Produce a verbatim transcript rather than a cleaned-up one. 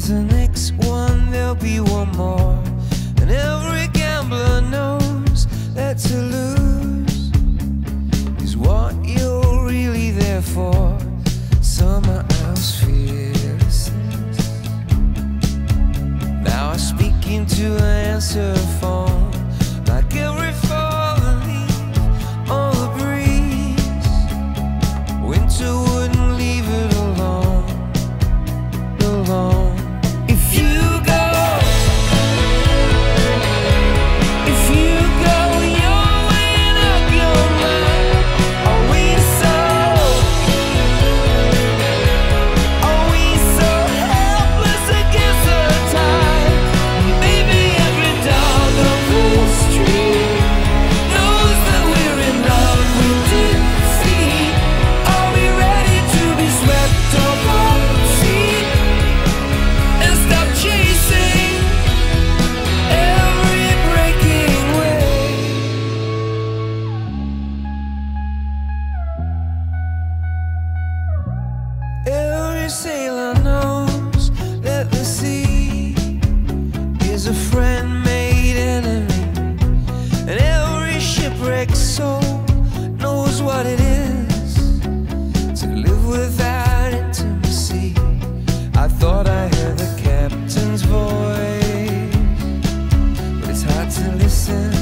There's the next one, there'll be one more. And every gambler knows that to lose is what you're really there for. Summer house fearlessness. Now I speak into an answer phone, like every fallen leaf on the breeze. Winter wouldn't leave it alone, alone. If you go, if you go, you're weighing up your mind. Are we so, are we so helpless against the tide? Maybe every dog on the street knows that we're in love with defeat. Are we ready to be swept off our feet and stop chasing every breaking wave? Every sailor knows that the sea is a friend made enemy, and every shipwrecked soul knows what it is to live without intimacy. I thought I heard the captain's voice, but it's hard to listen